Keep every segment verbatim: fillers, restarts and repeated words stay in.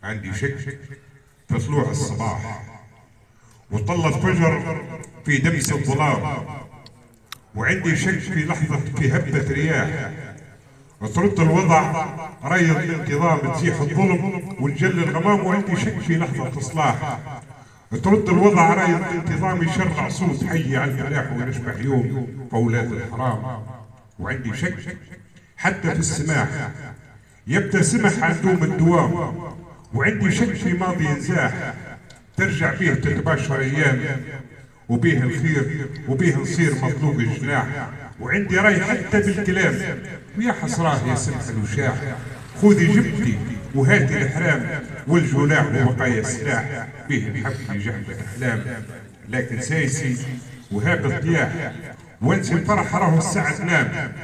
عندي شك في طلوع الصباح، وطل الفجر في دمس الظلام، وعندي شك في لحظة في هبة رياح وترد الوضع ريض الانتظام، تزيح الظلم ونجل الغمام. وعندي شك في لحظة إصلاح ترد الوضع ريض الانتظام، يشرع صوت حي على الملاح ونشبح يوم فولاد الحرام. وعندي شك حتى في السماح يبدا سمح عن دوم الدوام، وعندي شك في ماضي ينزاح ترجع فيه تتباشر ايام، وبيه الخير وبيه نصير مطلوب الجناح. وعندي راي حتى بالكلام، ويا حسراه يا سمح الوشاح، خذي جبتي وهاتي الحرام والجلاح وبقايا السلاح، بيه الحب جحدة احلام. لكن سايسي وهاب طياح وانسي الفرح راهو الساعة تنام،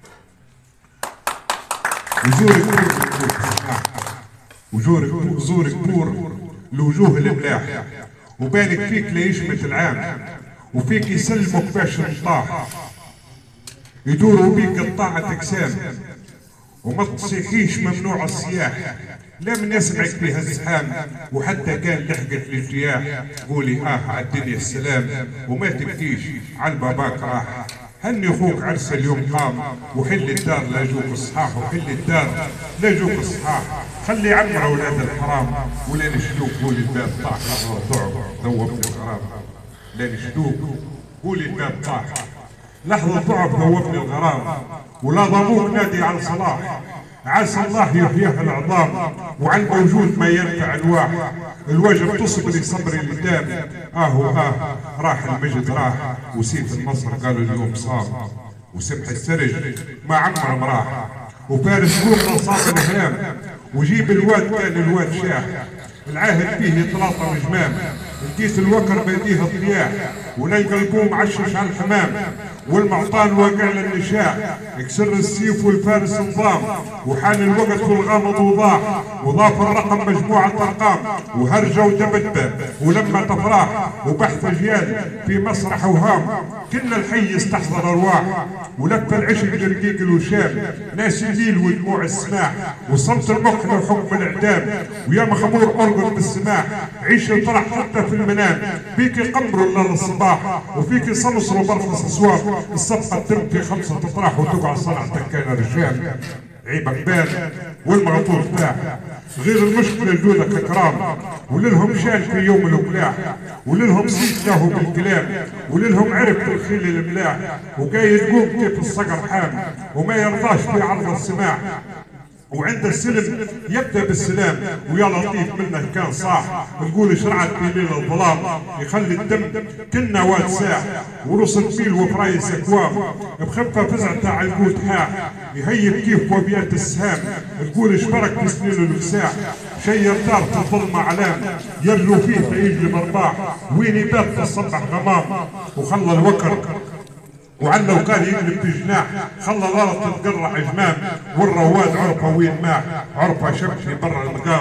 وزورك بور وجورك وزورك بور لوجوه الملاح، وبالك فيك ليشمت العام، وفيك يسلمك باش نطاح، يدوروا بيك قطاعة اجسام، وما تصيحيش ممنوع الصياح، لا من يسمعك فيها الزحام، وحتى كان لحقت الارتياح قولي اه على الدنيا السلام، وما تبكيش على باباك راح. هني اخوك عرس اليوم قام، وحل الدار لا جوك الصحاح، وحل الدار لا جوك الصحاح، خلي عمر اولاد الحرام، ولا نشلوك قولي الباب طاح، لحظة ضعف ذوبني الغرام. لا نشلوك قولي الباب طاح، لحظة ضعف ذوبني الغرام، ولا ضموك نادي على صلاح، عسى الله يحييها العظام، وعلى الموجود ما ينفع الواح، الواجب تصبري صبر الإدام، آه وآه راح المجد راح، وسيف النصر قالوا اليوم صام، وسمح السرج ما عمر مراح، وفارس قوم صاب الهام، وجيب الواد كان الواد شاح، العاهد فيه يتلاطى وجمام، لقيت الوكر بيديه الضياح، ونلقى البوم عشش على الحمام، والمعطان واقع للنشاع، يكسر السيف والفارس نظام، وحان الوقت والغامض وضاح، وضاف الرقم مجموعة ارقام، وهرجة ودبدبة ولما تفراح، وبحث اجيال في مسرح وهام، كل الحي استحضر ارواح، ولف العشق لرقيق الوشام، ناس الليل ودموع السماح، وصمت المقل وحكم الاعدام، ويا مخمور ارقد بالسماح، عيش الفرح حتى في المنام، فيك قمر الليل الصباح، وفيك صمصر وبرفص اصوات، الصفقة تتم في خمسة أطراح، وتقع صنعتك كان رجال، عيبك بان والمغطور فلاح، غير المشكلة جودك كرام، وللهم شال في يوم الوكلاح، وللهم صيت له بالكلام، وللهم عرف الخيل الملاح، وقايد قوم كيف الصقر حام، وما يرضاش في عرض السماح، وعند السلم يبدا بالسلام، ويا لطيف منه كان صاح، نقول شرعت في ليل الظلام، يخلي الدم كنا واد ساح، ورصد بيل وفرايس اكوام، بخفه فزعته على القوت حاح، يهيب كيف وبيات السهام، نقول شبرك في سنين الفساح، شير دار في الظلمه علام، يرجو فيه تعيش لمرباح، وين يبات الصبح غمام، وخلى الوكر وعلو كان يقلب في جناح، خلى الارض تتقرع جمام، والرواد عرفه وين ماح، عرفه شب في برا المقام.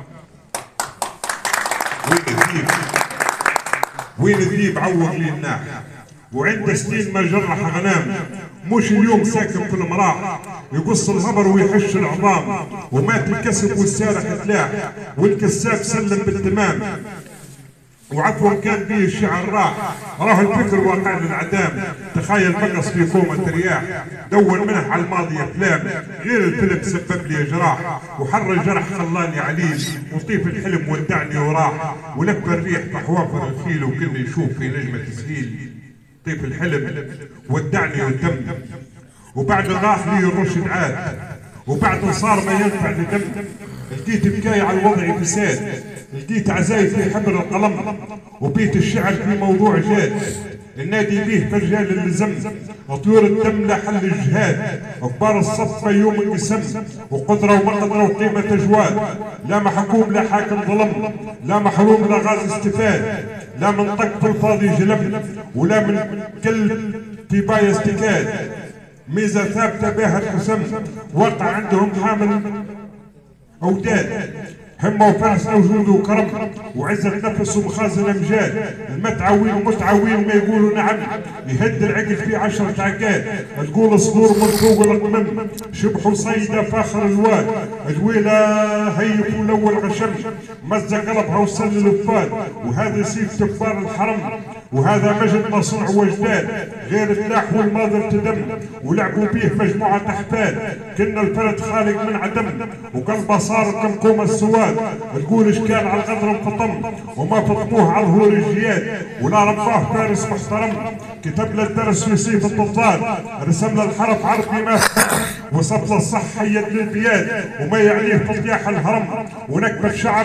وين الذيب وين الذيب عوض لي الناح، وعنده سنين ما جرح غنام، مش اليوم ساكن في المراح، يقص الغبر ويحش العظام، ومات الكسب والسارح تلاح، والكساب سلم بالتمام، وعفوا كان به الشعر راح، راه الفكر واقع للعدام، تخيل مقص في كومة رياح، دون منه على الماضي افلام، غير الفيلم سبب لي جراح، وحر الجرح خلاني عليل، وطيف الحلم ودعني وراح، ولف الريح في حوافر الخيل، وكل يشوف في نجمة سهيل، طيف الحلم ودعني وتم، وبعد راح لي الرشد عاد، وبعد صار ما ينفع لدم، لقيت بكاية على الوضع فساد، لقيت عزاي في حبر القلم، وبيت الشعر في موضوع جاد، النادي بيه في رجال اللزم، وطيور الدم لحل الجهاد، وكبار الصف يوم انقسم، وقدره ومقدره وقيمه جواد، لا محكوم لا حاكم ظلم، لا محروم لا غاز استفاد، لا من طق في الفاضي جلم، ولا من كل في باية استكاد، ميزه ثابته بها الحسم، وقع عندهم حامل اوداد، همه وفرسنا وجوده وكرم وعزة نفس ومخازن امجاد، المتعوين ومتعوين وما يقولوا نعم، يهد العقل في عشرة عقاد، تقول صدور من فوق القمم، شبحوا صيدة فاخر الواد، الويلة هيفوا الاول غشم، مزق قلبها وسل الوفاد، وهذا سيف تكبار الحرم، وهذا مجد مصنع وجداد، غير اللاح والماضي ارتدم، ولعبوا بيه مجموعة احفاد، كنا الفرد خالق من عدم، وقلبه صار كمكوم السواد، تقول اشكال على الغدر انفطم، وما فطموه على الهور الجياد، ولا رباه فارس محترم، كتب له الدرس في سيف الطلطان، رسم له الحرف عربي ما وصف له الصح حيد للبياد، وما يعنيه تطياح الهرم، ونكبة شعب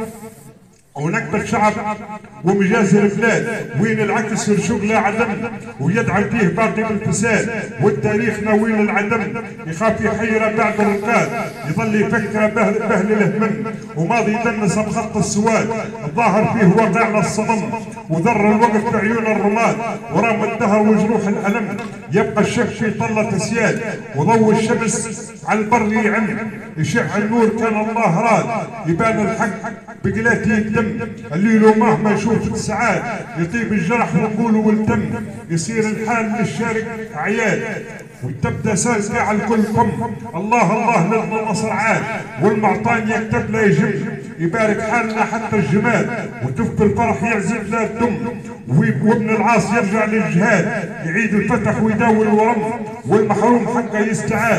ونكبة شعب ومجاز البلاد، وين العكس الشغل عدم، ويدعم فيه باقي بالفساد، والتاريخ ناويل العدم، يخاف يحير بعد الرقاد، يظل يفكر بهل, بهل الهمم، وماضي يدنس بخط السواد، الظاهر فيه واقعنا الصمم، وذر الوقت في عيون الرماد، ورام الدهر وجروح الألم، يبقى الشك في طلة اسياد، وضوء الشمس على البر يعم، يشع النور كان الله راد، يبان الحق بقلاتي الدم، اللي لو مهما يشوف السعاد يطيب الجرح ونقوله والتم، يصير الحال للشارك عياد، وتبدا سالكه على الكل فم، الله الله للنصر عاد، والمعطان يكتب لا يجم، يبارك حالنا حتى الجمال، وتفك الفرح يعزف لا الدم، وابن العاص يرجع للجهاد، يعيد الفتح ويداوي الورم، والمحروم حقه يستعاد،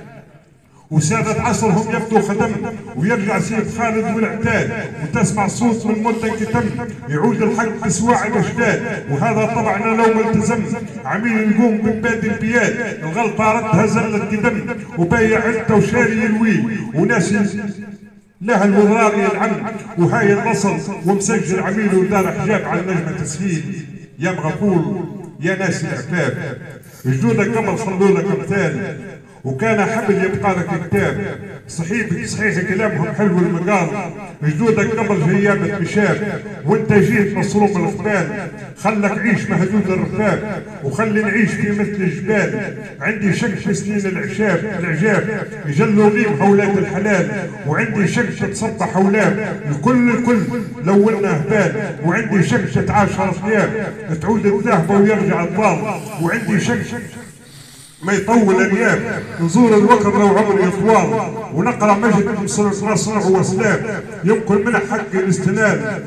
وسادة عصرهم يبدو خدم، ويرجع سيف خالد والعتاد، وتسمع صوت من مدة كتم، يعود الحق بسواعي بشداد، وهذا طبعنا لو ملتزم، عميل يقوم من باد البياد، الغلطة ردها زلة قدم، وبايع عدته وشاري الويل، وناسي لها الوضرار يلعن، وهاي النصر ومسجل عميل ودار حجاب على نجمة تسهيل، يا مغفور يا ناس العفاف، جدودك قبل خلوا لك امثال، وكان حبل يبقى لك كتاب، صحيح صحيح كلامهم حلو المقال، جدودك قبل جيابة مشاب، وانت جيت مصروم الخبال، خلك عيش مهدود الرفاب، وخلي نعيش في مثل الجبال، عندي شك في سنين العشاب العجاب، يجلوا غيم حولات الحلال، وعندي شك تتصبح اولاد، الكل الكل لونا هبال، وعندي شك تتعاشر ثياب، تعود الذهب ويرجع الضال، وعندي شك ما يطول انياب، نزور الوقت لو عمري طوال، ونقرا مجد مصنع وسلام، يمكن منح حق الاستلام،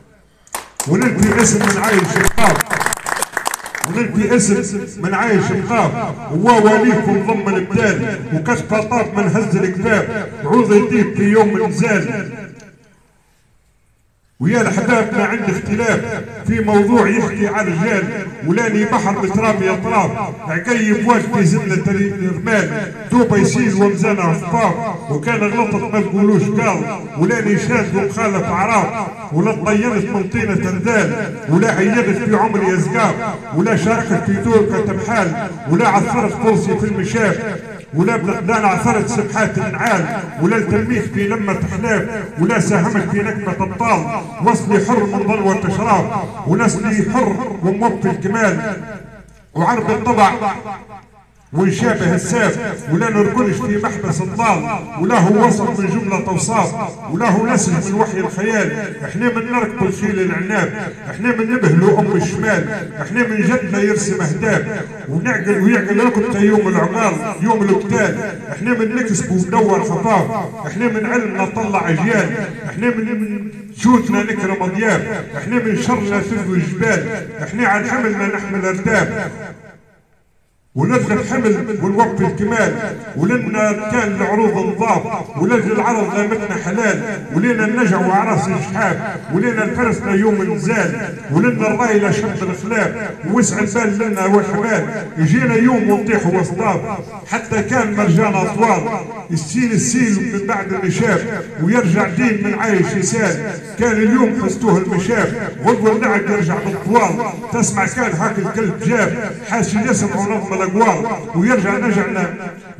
ونلقي اسم من عايش القاف، ونلقي اسم من عايش القاف، وواليكم ضم البدال، وكشف طاب من هز الكتاب، عوض يطيب في يوم النزال، ويا الحباب ما عندي اختلاف في موضوع يحكي على الرجال، ولاني بحر بترامي اطراف، عقيب واجبي زملة الرمال، توبه يسيل ومزانه خطاف، وكان غلطت ما تقولوش قال، ولاني شاذ ومخالف اعراف، ولا طينت من طينه الذال، ولا عيدت في عمري ازقاف، ولا شاركت في دور كتمحال، ولا عثرت فرصي في المشاف، ولا لا عثرت سبحات النعال، ولا التلميذ في لمة خلاف، ولا ساهمت في نكبة الطال، وصلي حر من ضلوة شراب، ونسلي حر وموفي الكمال، وعرب الطبع ويشابه الساف، ولا نركنش في محبس الضال، ولا هو وصف من جملة اوصاف، ولا هو نسج من وحي الخيال، احنا من نركب الخيل العناب، احنا من نبهلوا ام الشمال، احنا من جدنا يرسم اهداف، ونعقل ويعقل ركبته يوم العمال يوم القتال، احنا من نكسب وندور خطاف، احنا من علمنا نطلع اجيال، احنا من جودنا نكرم ضياف، احنا من شرنا تلوي الجبال، احنا عن حملنا نحمل ارداف، ونلقى الحمل ونوفي الكمال، ولنا كان العروض نضاف، ولجل العرض غامتنا حلال، ولنا النجع وعراس الشحاب، ولنا الفرسنا يوم النزال، ولنا الرايله شد الخلاف، ووسع البال لنا والحبال، يجينا يوم ونطيح وصطاف، حتى كان مرجان اطوال، السيل السيل من بعد النشاف، ويرجع دين من عايش يسال، كان اليوم حستوه المشاف، غدوه اللعب يرجع بالطوال، تسمع كان هاك الكلب جاب، حاشي يسمع ونظم الاقوال، ويرجع نجعنا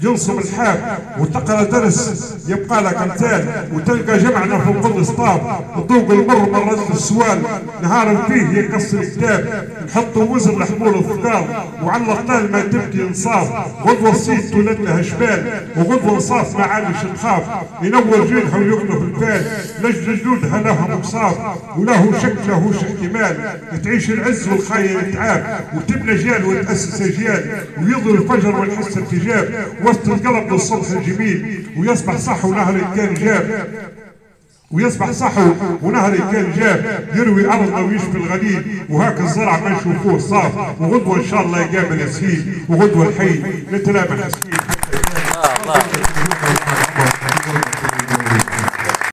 ينصب الحاب وتقرا درس يبقى لك امثال، وتلقى جمعنا في كل اسطاب وذوق المر مرة السوال، نهار فيه يقص الكتاب نحطوا وزن لحمول الثقال، وعلى الطال ما تبكي انصاف، غدوه الصيد تولد لها جبال، وغدوه انصاف ما عادش تخاف، ينور جيلها ويغنوا في البال، لجل جدودها لهم مصاف، وله شك لهوش احتمال، تعيش العز والخير يتعاب، وتبنى جيال وتأسس اجيال، ويظهر الفجر والحس ارتجاب، وسط القلب للصبح الجميل، ويصبح صح ونهر كان جاب، ويصبح صحو ونهر كان جاب، يروي ارضنا ويشفي الغليل، وهاك الزرع ما نشوفوه صاف، وغدوه ان شاء الله يقابل يسهيل، وغدوه الحي نتلامح سهيل.